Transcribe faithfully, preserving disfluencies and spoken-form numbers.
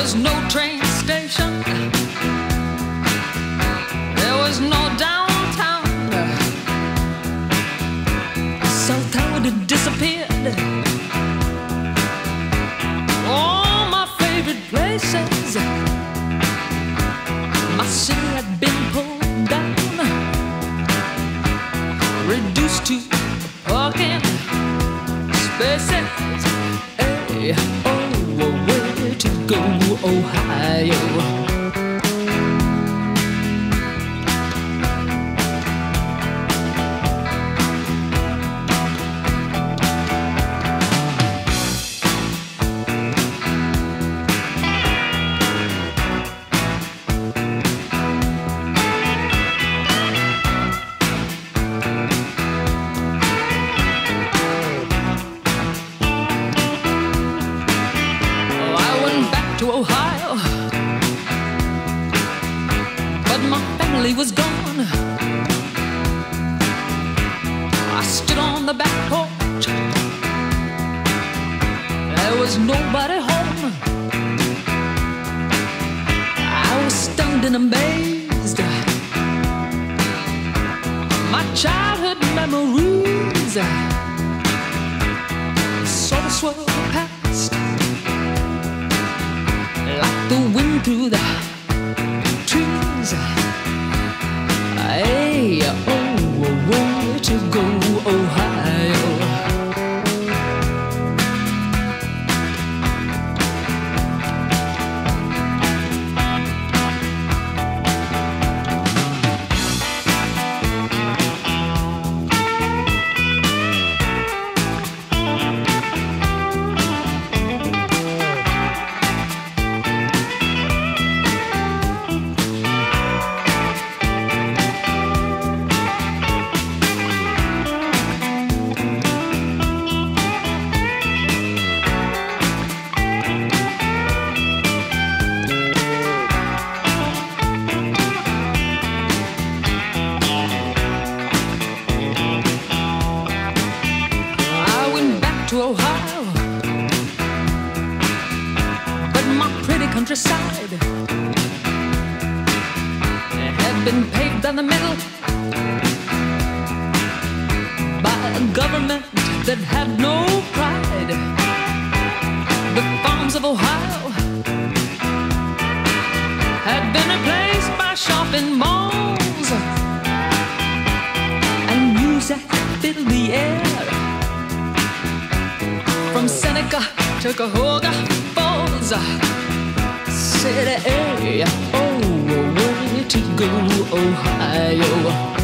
was no train station, there was no downtown. South Tower had disappeared. All my favorite places, my city had been pulled down, reduced to parking spaces. Hey, oh, where to go, Ohio? Ohio, but my family was gone. I stood on the back porch, there was nobody home. I was stunned and amazed. My childhood memories sort of swirled past like the wind through the trees. Hey, oh, where to go, Ohio? To Ohio, but my pretty countryside had been paved down the middle by a government that had no pride. The farms of Ohio had been replaced by shopping malls, and music filled the air. From Seneca to Cuyahoga Falls, city, hey, oh, where to go, Ohio?